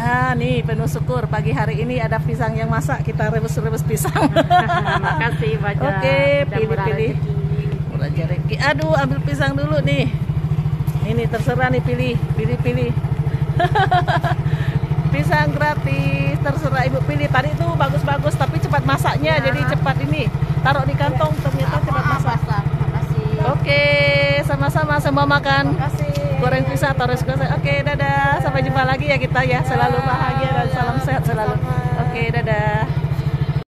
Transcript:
Nah, nih penuh syukur pagi hari ini ada pisang yang masak, kita rebus-rebus pisang. Makasih banyak. Oke, pilih-pilih. Murah rezeki. Aduh, ambil pisang dulu nih. Ini terserah nih, pilih. Pisang gratis, terserah ibu pilih. Tadi itu bagus-bagus, tapi cepat masaknya, jadi cepat ini. Taruh di kantong, ternyata cepat masak. Makasih. Oke, sama-sama, semua makan. Makasih. Goreng pisang, taruh segala. Oke, dadah. Sampai jumpa lagi ya kita ya. Selalu bahagia dan salam sehat selalu. Oke, dadah.